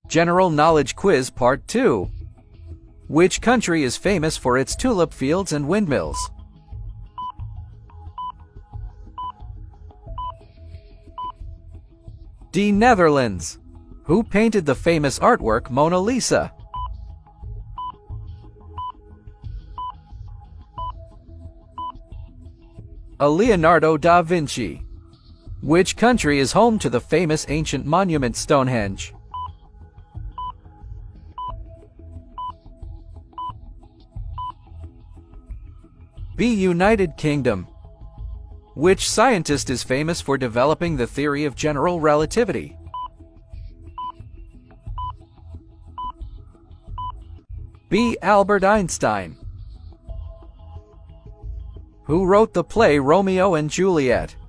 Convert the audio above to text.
General Knowledge Quiz Part 2. Which country is famous for its tulip fields and windmills? D. Netherlands. Who painted the famous artwork Mona Lisa? A. Leonardo da Vinci. Which country is home to the famous ancient monument Stonehenge? B. United Kingdom. Which scientist is famous for developing the theory of general relativity? B. Albert Einstein. Who wrote the play Romeo and Juliet?